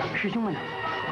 师兄们呢？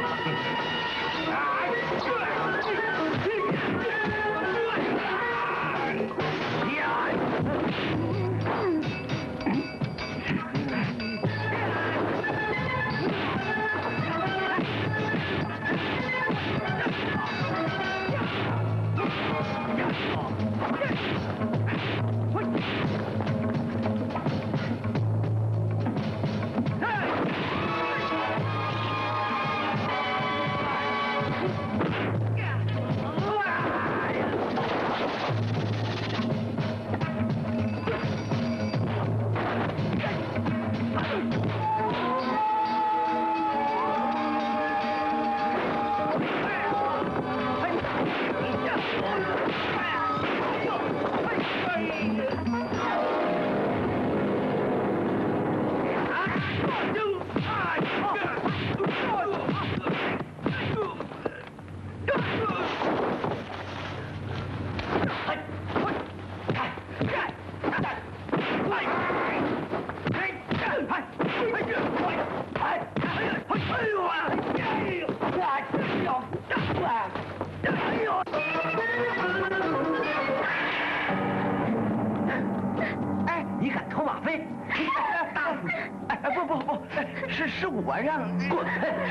哎，你敢偷马飞？打死你！哎，不，是我让滚！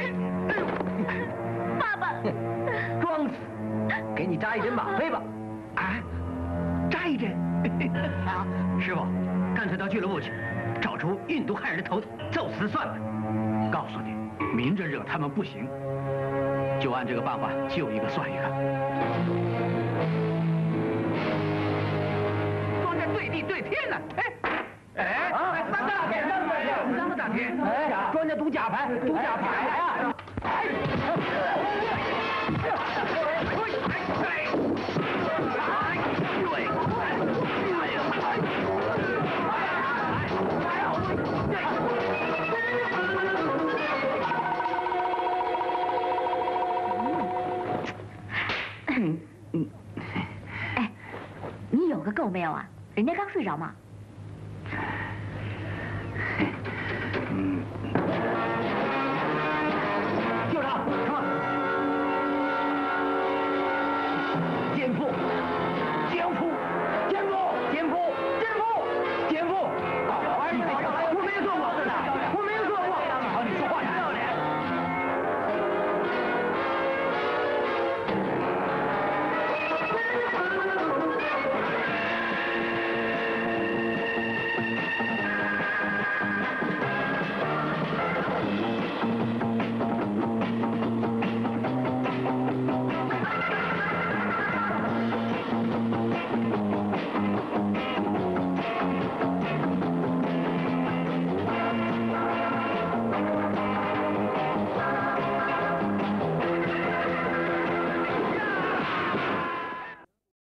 爸爸， 装死！给你扎一针吗啡吧。啊，扎一针？啊，师傅，干脆到俱乐部去，找出印度汉人的头头，揍死算了。告诉你，明着惹他们不行，就按这个办法，救一个算一个。庄稼对地对天呢！哎，三个大天，三个大天！哎，庄稼赌假牌，赌假牌啊！ 哎，你有个够没有啊？人家刚睡着嘛。